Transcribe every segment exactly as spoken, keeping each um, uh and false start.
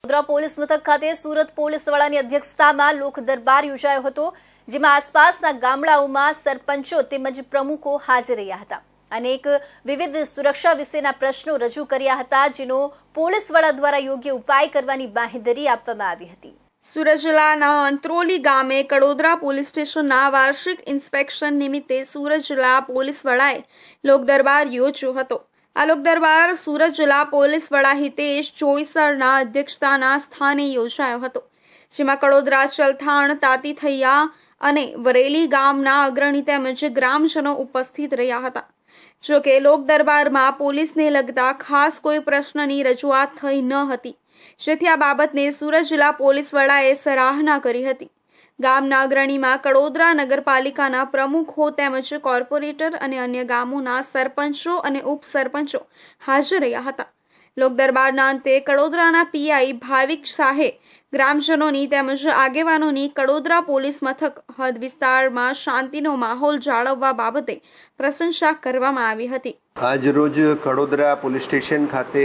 Vadodara police મથક ખાતે Surat police વડાની અધ્યક્ષતામાં લોક દરબાર યોજાયો હતો, જેમાં આસપાસના ગામડાઓમાં સરપંચો તેમજ પ્રમુખો હાજર રહ્યા હતા. અનેક વિવિધ સુરક્ષા વિશેના પ્રશ્નો રજૂ કર્યા હતા, જેનો પોલીસ વડા દ્વારા યોગ્ય ઉપાય કરવાની બાંહેધરી આપવામાં આવી હતી. સુરત જિલ્લાના અંત્રોલી ગામે કડોદરા પોલીસ સ્ટેશનના વાર્ષિક ઇન્સ્પેક્શન નિમિત્તે સુરત જિલ્લા પોલીસ વડાએ લોક દરબાર યોજ્યો હતો. આ લોક દરબાર સુરત જિલ્લા પોલીસ વડા હિતેશ જોઈસરના અધ્યક્ષતાના સ્થાને યોજાયો હતો, જેમાં કડોદરા, ચલથાણ, તાતીથૈયા અને વરેલી ગામના અગ્રણી તેમજ ગ્રામજનો ઉપસ્થિત રહ્યા હતા. જો કે લોક દરબારમાં પોલીસને લગતા ખાસ કોઈ પ્રશ્નની રજૂઆત થઈ ન હતી, જેથી આ બાબતને સુરત જિલ્લા પોલીસ વડાએ સરાહના કરી હતી. ગામના અગ્રણીમાં કડોદરા નગરપાલિકાના પ્રમુખો તેમજ કોર્પોરેટર અને અન્ય ગામોના સરપંચો અને ઉપસરપંચો હાજર રહ્યા હતા. લોક દરબારના અંતે કડોદરાના પીઆઈ ભાવિક શાહે ગ્રામજનોની તેમજ આગેવાનોની કડોદરા પોલીસ મથક હદ વિસ્તારમાં શાંતિનો માહોલ જાળવવા બાબતે પ્રશંસા કરવામાં આવી હતી. આજ રોજ કડોદરા પોલીસ સ્ટેશન ખાતે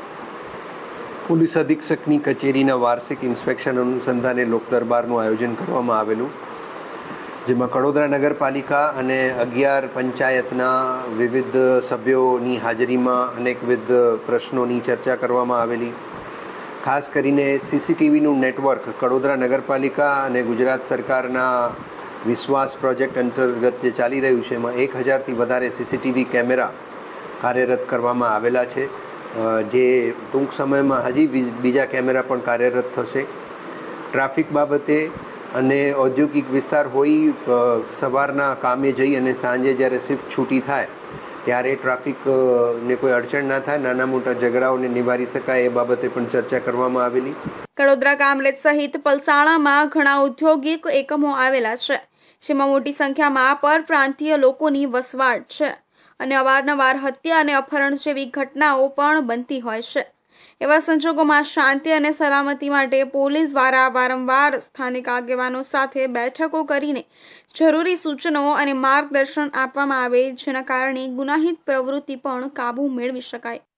પોલીસ અધિક્ષકની કચેરીના વાર્ષિક ઇન્સ્પેક્શન અનુસંધાને લોક દરબારનું આયોજન કરવામાં આવેલું, જેમાં કડોદરા નગરપાલિકા અને અગિયાર પંચાયતના વિવિધ સભ્યોની હાજરીમાં અનેકવિધ પ્રશ્નોની ચર્ચા કરવામાં આવેલી. ખાસ કરીને સીસીટીવીનું નેટવર્ક કડોદરા નગરપાલિકા અને ગુજરાત સરકારના વિશ્વાસ પ્રોજેક્ટ અંતર્ગત જે ચાલી રહ્યું છે, એમાં એક હજારથી વધારે સીસીટીવી કેમેરા કાર્યરત કરવામાં આવેલા છે, જે ટૂંક સમયમાં હજી બીજા કેમેરા પણ કાર્યરત થશે. ટ્રાફિક બાબતે અને ઔદ્યોગિક વિસ્તાર હોય સવારના કામે જઈ અને સાંજે જ્યારે શિફ્ટ છૂટી થાય ત્યારે ટ્રાફિકને કોઈ અડચણ ના થાય, નાના મોટા ઝઘડાઓને નિવારી શકાય એ બાબતે પણ ચર્ચા કરવામાં આવેલી. કડોદરા, કામરેજ સહિત પલસાણામાં ઘણા ઔદ્યોગિક એકમો આવેલા છે, જેમાં મોટી સંખ્યામાં પરપ્રાંતીય લોકોની વસવાટ છે અને અવારનવાર હત્યા અને અપહરણ જેવી ઘટનાઓ પણ બનતી હોય છે. એવા સંજોગોમાં શાંતિ અને સલામતી માટે પોલીસ દ્વારા વારંવાર સ્થાનિક આગેવાનો સાથે બેઠકો કરીને જરૂરી સૂચનો અને માર્ગદર્શન આપવામાં આવે, જેના કારણે ગુનાહિત પ્રવૃત્તિ પણ કાબૂ મેળવી શકાય.